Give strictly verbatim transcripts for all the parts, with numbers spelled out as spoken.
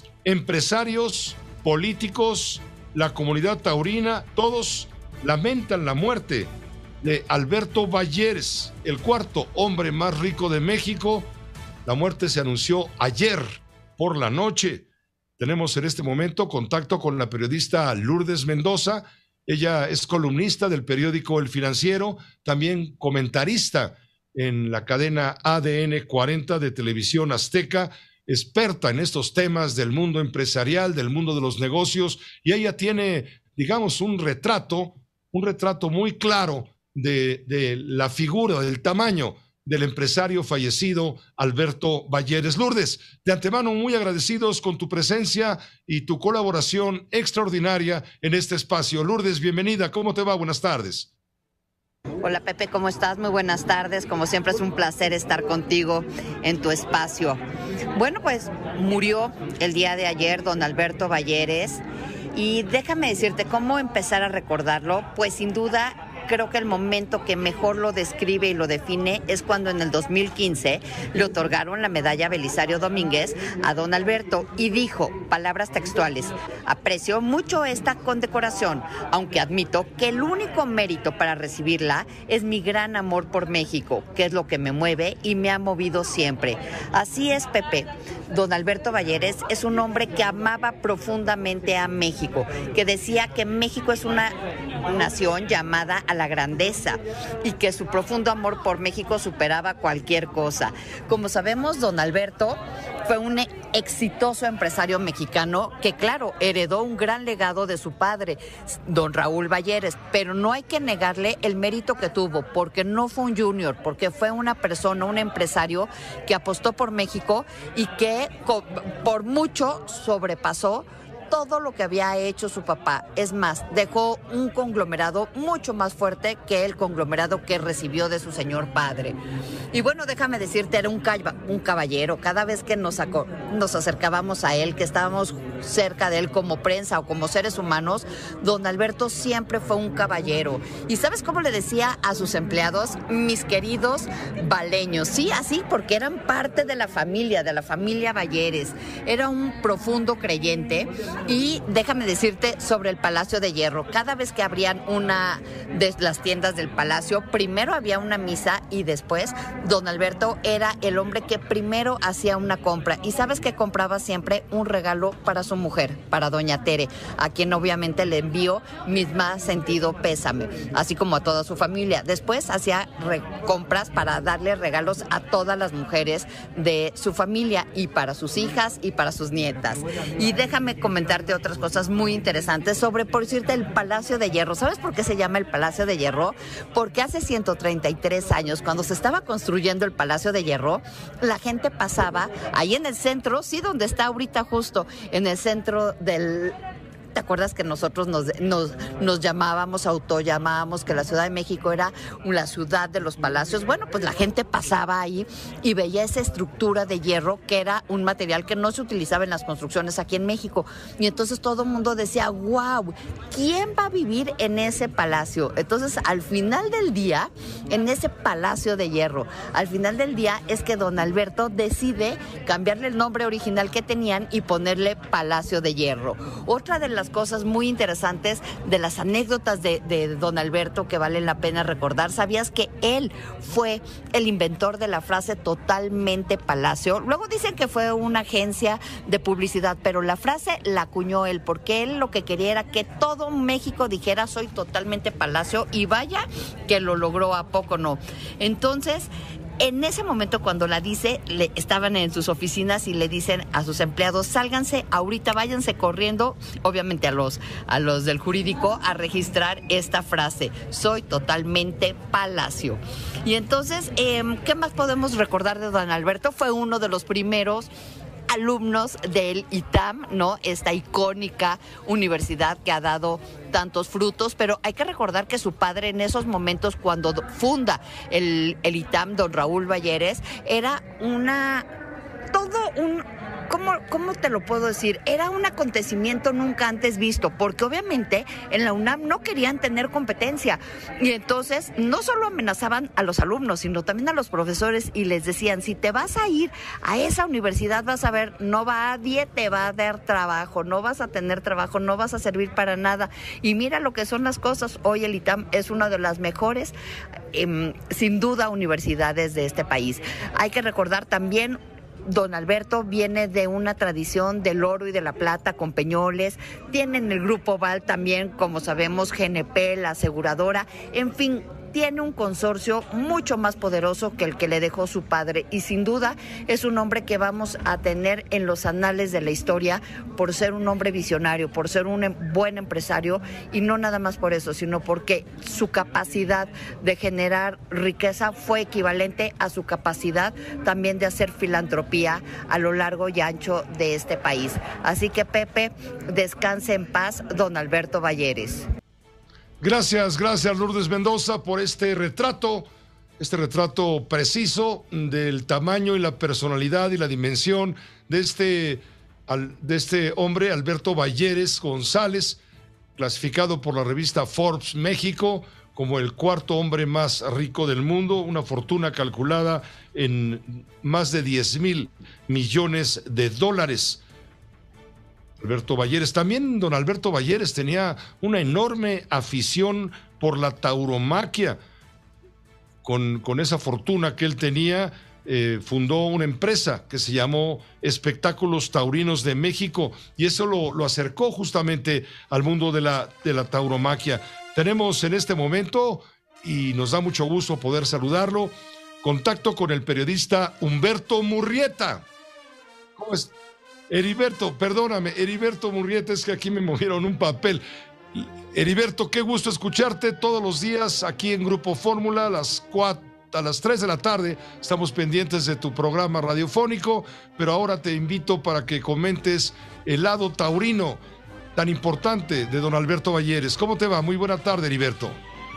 Empresarios, políticos, la comunidad taurina, todos lamentan la muerte de Alberto Balleres, el cuarto hombre más rico de México. La muerte se anunció ayer por la noche. Tenemos en este momento contacto con la periodista Lourdes Mendoza. Ella es columnista del periódico El Financiero, también comentarista en la cadena A D N cuarenta de Televisión Azteca, experta en estos temas del mundo empresarial, del mundo de los negocios, y ella tiene, digamos, un retrato, un retrato muy claro de, de la figura, del tamaño del empresario fallecido Alberto Balleres. Lourdes, de antemano muy agradecidos con tu presencia y tu colaboración extraordinaria en este espacio. Lourdes, bienvenida, ¿cómo te va? Buenas tardes. Hola Pepe, ¿cómo estás? Muy buenas tardes. Como siempre es un placer estar contigo en tu espacio. Bueno, pues murió el día de ayer don Alberto Balleres y déjame decirte cómo empezar a recordarlo, pues sin duda creo que el momento que mejor lo describe y lo define es cuando en el dos mil quince le otorgaron la medalla Belisario Domínguez a don Alberto y dijo, palabras textuales, aprecio mucho esta condecoración, aunque admito que el único mérito para recibirla es mi gran amor por México, que es lo que me mueve y me ha movido siempre. Así es, Pepe. Don Alberto Balleres es un hombre que amaba profundamente a México, que decía que México es una nación llamada a la grandeza y que su profundo amor por México superaba cualquier cosa. Como sabemos, don Alberto fue un exitoso empresario mexicano que, claro, heredó un gran legado de su padre, don Raúl Balleres, pero no hay que negarle el mérito que tuvo, porque no fue un junior, porque fue una persona, un empresario que apostó por México y que por mucho sobrepasó todo lo que había hecho su papá. Es más, dejó un conglomerado mucho más fuerte que el conglomerado que recibió de su señor padre. Y bueno, déjame decirte, era un, un caballero. Cada vez que nos, nos acercábamos a él, que estábamos cerca de él como prensa o como seres humanos, don Alberto siempre fue un caballero. ¿Y sabes cómo le decía a sus empleados? Mis queridos baleños. Sí, así, porque eran parte de la familia, de la familia Balleres. Era un profundo creyente. Y déjame decirte sobre el Palacio de Hierro. Cada vez que abrían una de las tiendas del Palacio, primero había una misa y después don Alberto era el hombre que primero hacía una compra. ¿Y sabes qué compraba siempre? Un regalo para su mujer, para doña Tere, a quien obviamente le envió mis más sentido pésame, así como a toda su familia. Después hacía compras para darle regalos a todas las mujeres de su familia y para sus hijas y para sus nietas. Y déjame comentar otras cosas muy interesantes sobre, por decirte, el Palacio de Hierro. ¿Sabes por qué se llama el Palacio de Hierro? Porque hace ciento treinta y tres años, cuando se estaba construyendo el Palacio de Hierro, la gente pasaba ahí en el centro, sí, donde está ahorita justo, en el centro del... ¿Te acuerdas que nosotros nos, nos, nos llamábamos, autollamábamos, que la Ciudad de México era la ciudad de los palacios? Bueno, pues la gente pasaba ahí y veía esa estructura de hierro, que era un material que no se utilizaba en las construcciones aquí en México. Y entonces todo el mundo decía, wow, ¿quién va a vivir en ese palacio? Entonces, al final del día, en ese Palacio de Hierro, al final del día es que don Alberto decide cambiarle el nombre original que tenían y ponerle Palacio de Hierro. Otra de las cosas muy interesantes, de las anécdotas de, de don Alberto que vale la pena recordar. ¿Sabías que él fue el inventor de la frase totalmente palacio? Luego dicen que fue una agencia de publicidad, pero la frase la acuñó él, porque él lo que quería era que todo México dijera soy totalmente palacio, y vaya que lo logró, ¿a poco no? Entonces, en ese momento cuando la dice, le, estaban en sus oficinas y le dicen a sus empleados, sálganse ahorita, váyanse corriendo, obviamente a los, a los del jurídico, a registrar esta frase, soy totalmente palacio. Y entonces, eh, ¿qué más podemos recordar de don Alberto? Fue uno de los primeros alumnos del I T A M, ¿no? Esta icónica universidad que ha dado tantos frutos, pero hay que recordar que su padre en esos momentos, cuando funda el, el I T A M, don Raúl Balleres, era una, todo un ¿cómo, ¿cómo te lo puedo decir? Era un acontecimiento nunca antes visto, porque obviamente en la UNAM no querían tener competencia. Y entonces no solo amenazaban a los alumnos, sino también a los profesores y les decían, si te vas a ir a esa universidad, vas a ver, no nadie te va a dar trabajo, no vas a tener trabajo, no vas a servir para nada. Y mira lo que son las cosas. Hoy el ITAM es una de las mejores, eh, sin duda, universidades de este país. Hay que recordar también, don Alberto viene de una tradición del oro y de la plata con Peñoles, tienen el Grupo Val también, como sabemos, G N P, la aseguradora, en fin, tiene un consorcio mucho más poderoso que el que le dejó su padre y sin duda es un hombre que vamos a tener en los anales de la historia por ser un hombre visionario, por ser un buen empresario y no nada más por eso, sino porque su capacidad de generar riqueza fue equivalente a su capacidad también de hacer filantropía a lo largo y ancho de este país. Así que Pepe, descanse en paz, don Alberto Balleres. Gracias, gracias Lourdes Mendoza por este retrato, este retrato preciso del tamaño y la personalidad y la dimensión de este, de este hombre, Alberto Balleres González, clasificado por la revista Forbes México como el cuarto hombre más rico del mundo, una fortuna calculada en más de diez mil millones de dólares. Alberto Balleres, también don Alberto Balleres tenía una enorme afición por la tauromaquia. Con, con esa fortuna que él tenía, eh, fundó una empresa que se llamó Espectáculos Taurinos de México y eso lo, lo acercó justamente al mundo de la, de la tauromaquia. Tenemos en este momento, y nos da mucho gusto poder saludarlo, contacto con el periodista Humberto Murrieta. ¿Cómo es? Heriberto, perdóname, Heriberto Murrieta, es que aquí me movieron un papel. Heriberto, qué gusto escucharte todos los días aquí en Grupo Fórmula a las cuatro, a las tres de la tarde. Estamos pendientes de tu programa radiofónico, pero ahora te invito para que comentes el lado taurino tan importante de don Alberto Balleres. ¿Cómo te va? Muy buena tarde, Heriberto.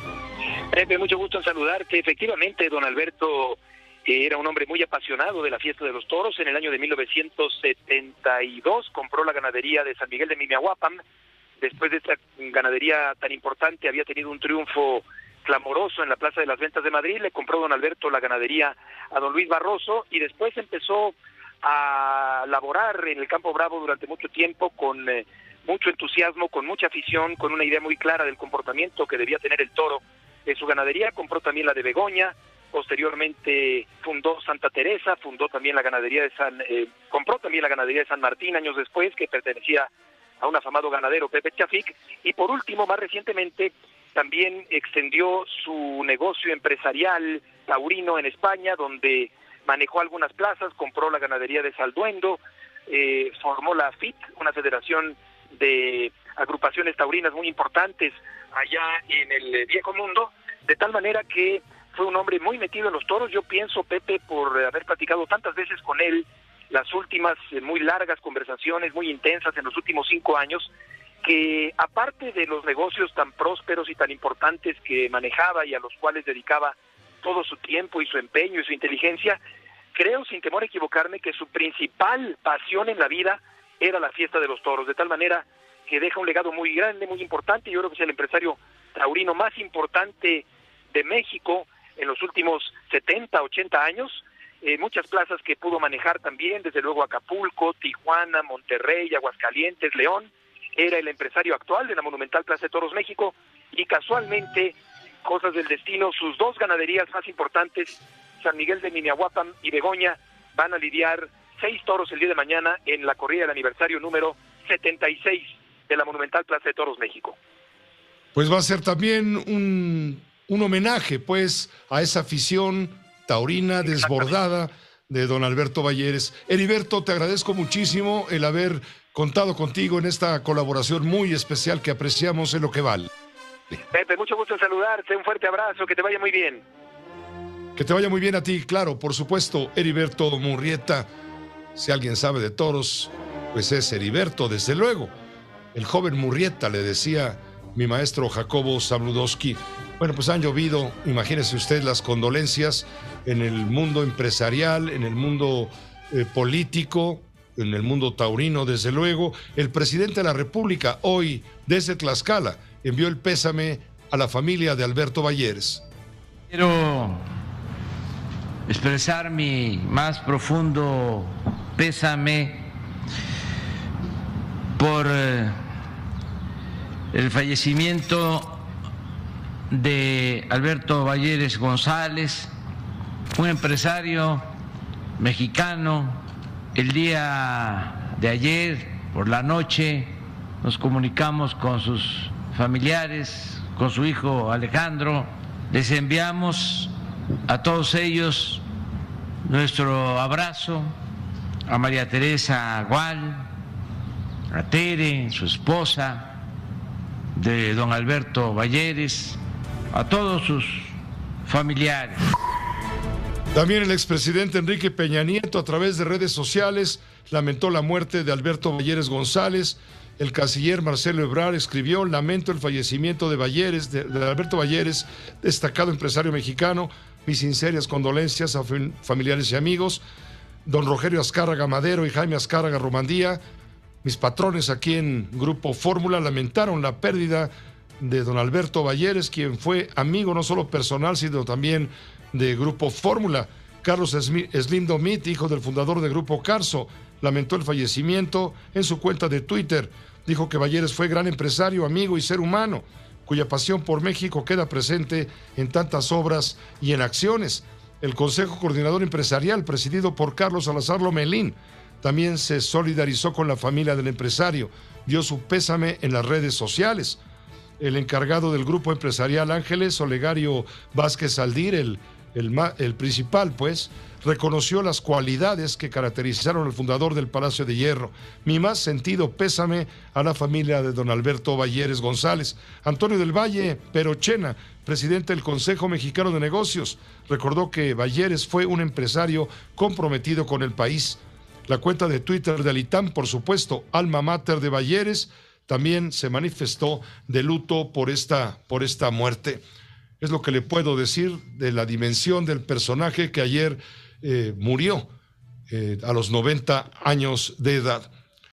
Pepe, mucho gusto en saludarte. Efectivamente, don Alberto que era un hombre muy apasionado de la fiesta de los toros. En el año de mil novecientos setenta y dos compró la ganadería de San Miguel de Mimiahuapan. Después de esta ganadería tan importante, había tenido un triunfo clamoroso en la Plaza de las Ventas de Madrid. Le compró don Alberto la ganadería a don Luis Barroso y después empezó a laborar en el Campo Bravo durante mucho tiempo con eh, mucho entusiasmo, con mucha afición, con una idea muy clara del comportamiento que debía tener el toro en su ganadería. Compró también la de Begoña. Posteriormente fundó Santa Teresa, fundó también la ganadería de San, eh, compró también la ganadería de San Martín años después, que pertenecía a un afamado ganadero, Pepe Chafik, y por último, más recientemente, también extendió su negocio empresarial taurino en España, donde manejó algunas plazas, compró la ganadería de Salduendo, eh, formó la F I T, una federación de agrupaciones taurinas muy importantes allá en el viejo mundo, de tal manera que fue un hombre muy metido en los toros. Yo pienso, Pepe, por haber platicado tantas veces con él, las últimas eh, muy largas conversaciones, muy intensas en los últimos cinco años, que aparte de los negocios tan prósperos y tan importantes que manejaba y a los cuales dedicaba todo su tiempo y su empeño y su inteligencia, creo, sin temor a equivocarme, que su principal pasión en la vida era la fiesta de los toros, de tal manera que deja un legado muy grande, muy importante. Yo creo que es el empresario taurino más importante de México en los últimos setenta, ochenta años, eh, muchas plazas que pudo manejar también, desde luego Acapulco, Tijuana, Monterrey, Aguascalientes, León. Era el empresario actual de la monumental Plaza de Toros México y casualmente, cosas del destino, sus dos ganaderías más importantes, San Miguel de Mimiahuapan y Begoña, van a lidiar seis toros el día de mañana en la corrida del aniversario número setenta y seis de la monumental Plaza de Toros México. Pues va a ser también un, un homenaje, pues, a esa afición taurina desbordada de don Alberto Balleres. Heriberto, te agradezco muchísimo el haber contado contigo en esta colaboración muy especial que apreciamos en Lo que Vale. Pepe, mucho gusto en saludarte, un fuerte abrazo, que te vaya muy bien. Que te vaya muy bien a ti, claro, por supuesto, Heriberto Murrieta. Si alguien sabe de toros, pues es Heriberto, desde luego. El joven Murrieta, le decía mi maestro Jacobo Zabludowski. Bueno, pues han llovido, imagínese usted, las condolencias en el mundo empresarial, en el mundo eh, político, en el mundo taurino, desde luego. El presidente de la República, hoy, desde Tlaxcala, envió el pésame a la familia de Alberto Balleres. Quiero expresar mi más profundo pésame por el fallecimiento de Alberto Balleres González, un empresario mexicano. El día de ayer, por la noche, nos comunicamos con sus familiares, con su hijo Alejandro. Les enviamos a todos ellos nuestro abrazo, a María Teresa Gual, a Tere, su esposa, de don Alberto Balleres, a todos sus familiares. También el expresidente Enrique Peña Nieto, a través de redes sociales, lamentó la muerte de Alberto Balleres González. El canciller Marcelo Ebrard escribió: lamento el fallecimiento de Balleres, de, de Alberto Balleres, destacado empresario mexicano. Mis sinceras condolencias a familiares y amigos. Don Rogelio Azcárraga Madero y Jaime Azcárraga Romandía, mis patrones aquí en Grupo Fórmula, lamentaron la pérdida de don Alberto Balleres, quien fue amigo no solo personal, sino también de Grupo Fórmula. Carlos Slim Domit, hijo del fundador de Grupo Carso, lamentó el fallecimiento. En su cuenta de Twitter dijo que Balleres fue gran empresario, amigo y ser humano, cuya pasión por México queda presente en tantas obras y en acciones. El Consejo Coordinador Empresarial, presidido por Carlos Salazar Lomelín, también se solidarizó con la familia del empresario, dio su pésame en las redes sociales. El encargado del Grupo Empresarial Ángeles, Olegario Vázquez Aldir, el, el, el principal, pues, reconoció las cualidades que caracterizaron al fundador del Palacio de Hierro. Mi más sentido pésame a la familia de don Alberto Balleres González. Antonio del Valle Perochena, presidente del Consejo Mexicano de Negocios, recordó que Balleres fue un empresario comprometido con el país. La cuenta de Twitter del I T A M, por supuesto, alma mater de Balleres, también se manifestó de luto por esta, por esta muerte. Es lo que le puedo decir de la dimensión del personaje que ayer eh, murió eh, a los noventa años de edad.